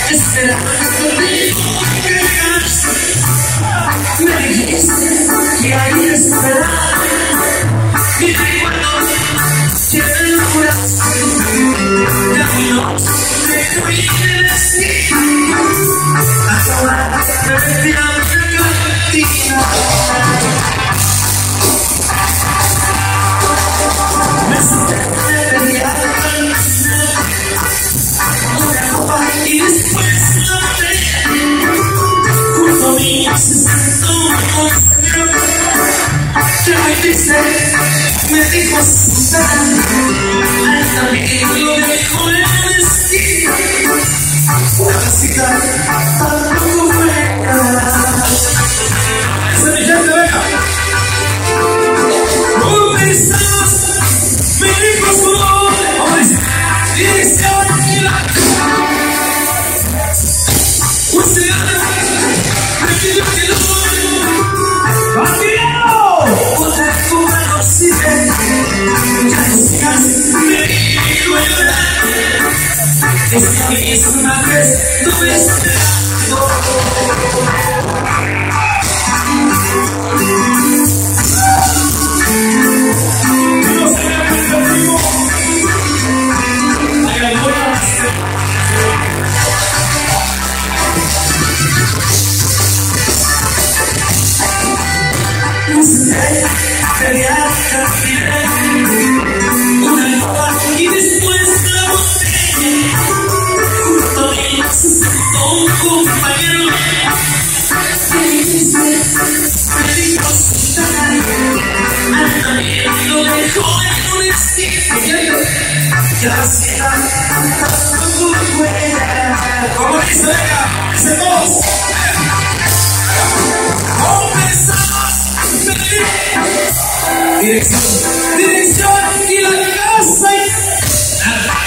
esperándote que llegas. Me dijiste que hay esperanza. Y recuerdo que en el corazón de amor me cuides hasta ahora me la cantina. Me senté de día una copa y después la botella. Junto a mí se sentó un señor que me dijo Susana, al amigo lo dejó en el esquina. La música tampoco fue nada. ¡Ese mi gente, venga! ¿Cómo pensabas? Me dijo su nombre. Vamos a decir, dirección y la usted me pidió que lo otra copa no sirve. Ya no sigas, me dijo llorar. Esta misma vez estuve esperando. Quería una copa y después la botella. Junto a mí se sentó un compañero me dijo Susana, al amigo lo dejó en un esquina. Y la ciudad tampoco fuera. ¿Cómo dice? Venga, dice todos. ¿Cómo pensabas? Dirección y la casa y nada.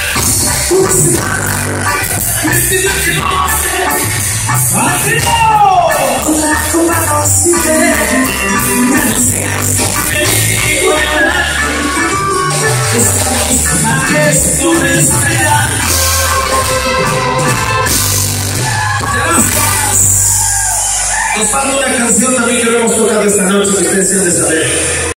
Me pidió que no ¡así no! La copa no sirve. Ya no seas igual. Esta misma vez no me espera. Nos falta una canción también que vamos a tocar esta noche, que ustedes se han de saber.